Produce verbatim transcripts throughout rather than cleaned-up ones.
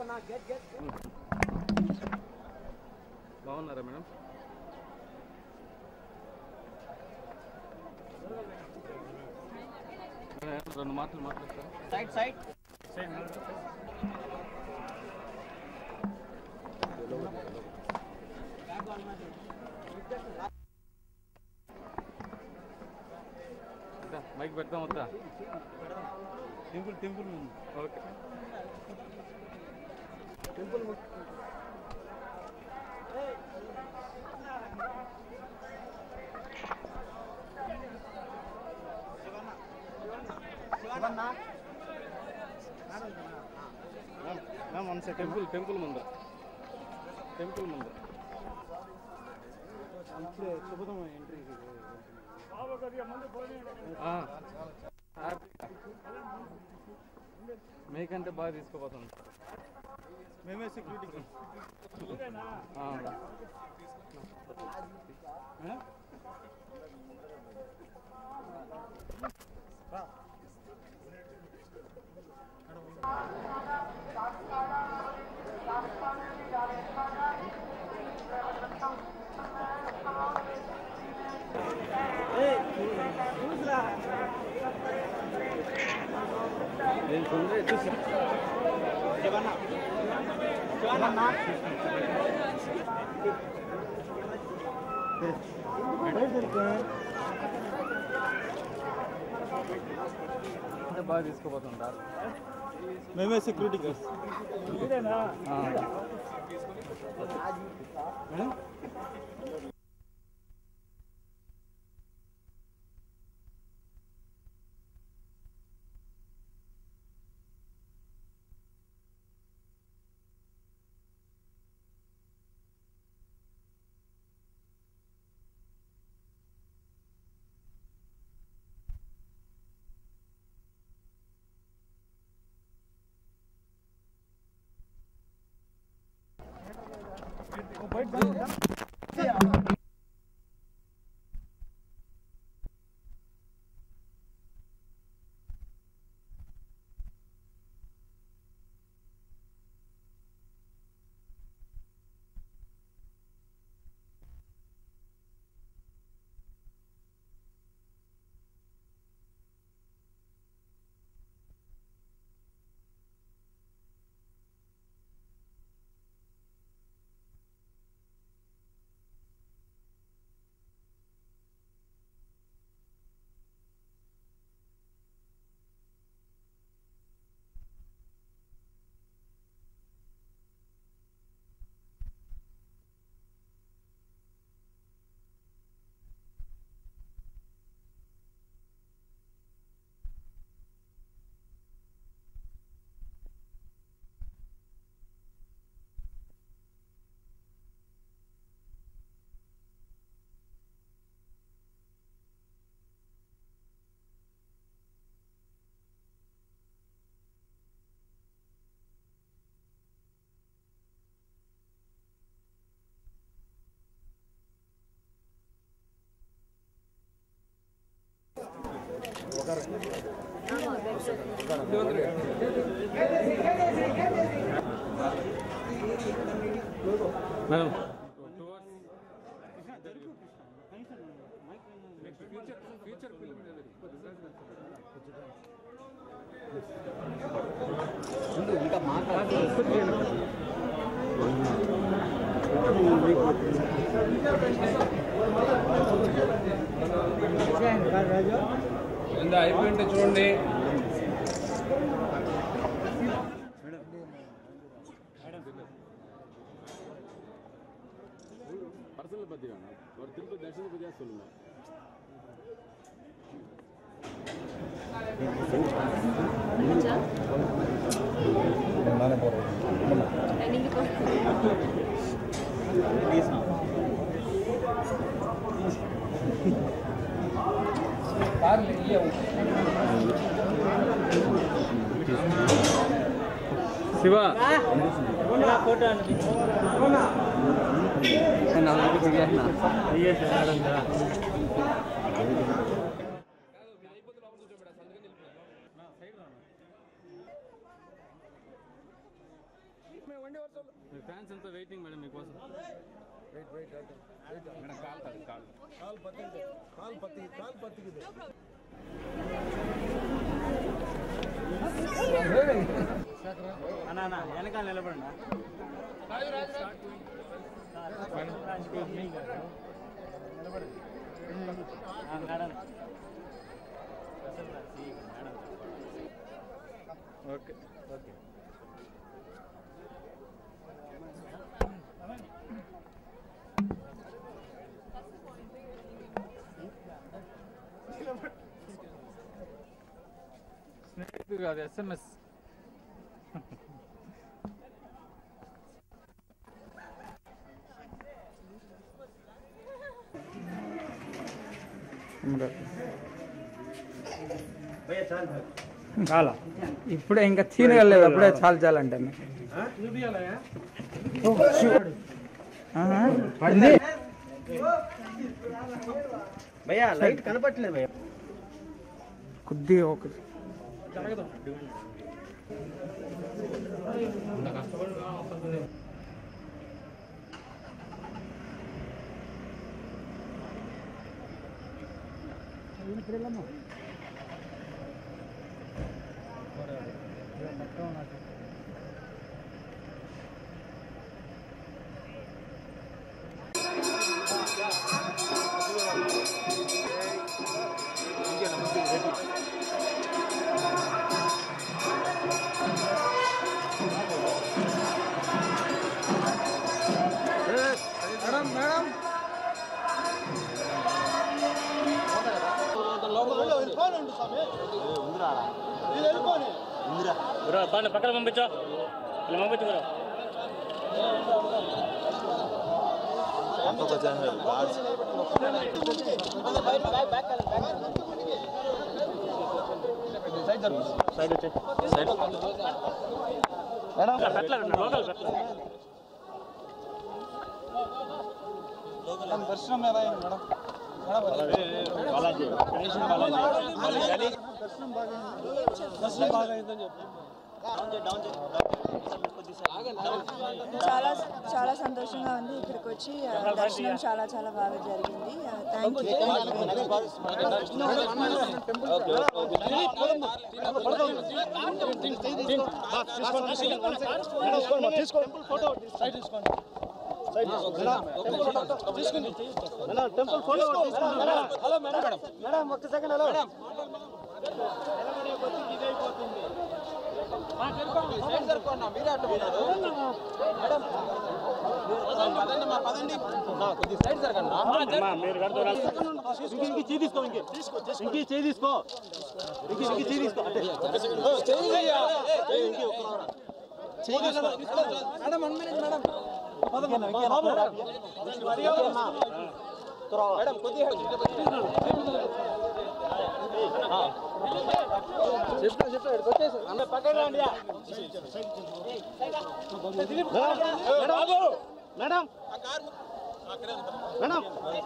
బాగున్నారా మేడం? రెండు మాటలు మాట్లాడతారు. సైడ్ సైడ్ మైక్ పెడతాం వద్దా? టెంపుల్ టెంపుల్ ముందు. ఓకే టెంపుల్ టెంపుల్ టెంపుల్ ముందు టెంపుల్ ముందు శుభదం ఎంట్రీ మీకంటే బాగా తీసుకోపోతుంది. మేమే సెక్యూరిటీ నేను తొందర చూసి బాగా తీసుకోపోతుంటారు. మేమే సెక్యూరిటీ గార్డ్స్. మేడం ఇంకా మాట్లాడాలి. అయిపోయింటే చూడండి. பர்சனல் பற்றி வேணாம், ஒரு திருப்பதி தர்ஷன பற்றியாக சொல்லுங்க. శివ ఫోటో మీ ఫ్యాన్స్ అంతా వెయిటింగ్ మేడం మీకోసం. వెయిట్ వెయిట్ మేడం కాల్ కాదు కాల్ కాల్ పత్తి కాల్ పత్తి కాల్ పత్తికిದೆ. అన్నా అన్నా వెనకాల నిలబడండి. మేడం ఓకే ఓకే స్నేహితుడు కాదు ఎస్ఎంఎస్. చాలా ఇప్పుడే ఇంకా తినగలేదు, అప్పుడే చాలు చాలు అంటే భయ్యా లైట్ కనపట్లేదు భయ్యా కొద్దిగా ఒకటి మేడం మేడం పక్కన పంపించా ఇలా పంపించు సైడ్ వచ్చే సైడ్ మేడం పెట్టలేదు లోకల్ పెట్టలేదు దర్శనం ఎలా అయింది మేడం? బాలాజీ దర్శనం బాలాజీ దర్శనం బాగా అయిందని చెప్పి చాలా చాలా సంతోషంగా ఉంది. ఇక్కడికి వచ్చి దర్శనం చాలా చాలా బాగా జరిగింది. Thank temple photo hello madam madam ఒక్క సెకండ్ హలో మీరే అట్టు సైడ్ జరగండి మీరు ఇంక చేయి తీసుకో ఇంక ఇంక చేయి తీసుకో ఇంక ఇంక చేయి తీసుకో madam one minute madam madam కొద్దిగా చెప్తా చెప్తా వచ్చేసి అన్న పక్కన రండి మేడం మేడం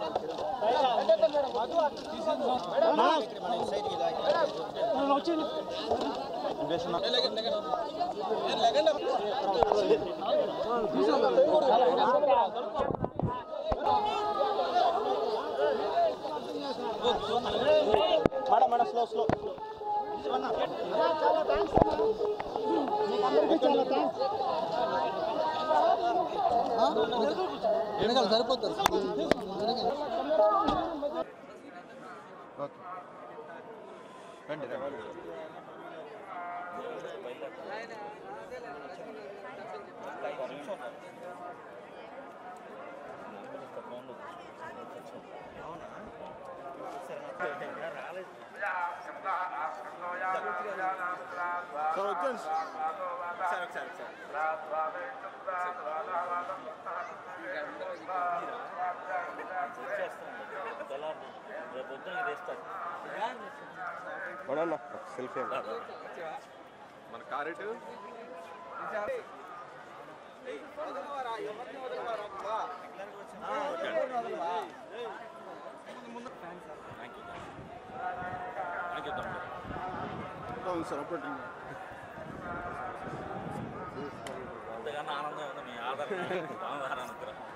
వచ్చింది మేడం మేడం స్లో స్లో చాలా థ్యాంక్స్ అందరికీ చాలా థ్యాంక్స్ వెనకాల సరిపోతుంది రండి రండి సెల్ఫీ మన కారెట్ సార్ అప్పుడు అంతకన్నా ఆనందం ఉంది మీ ఆదరణ స్వామివారి అనుగ్రహం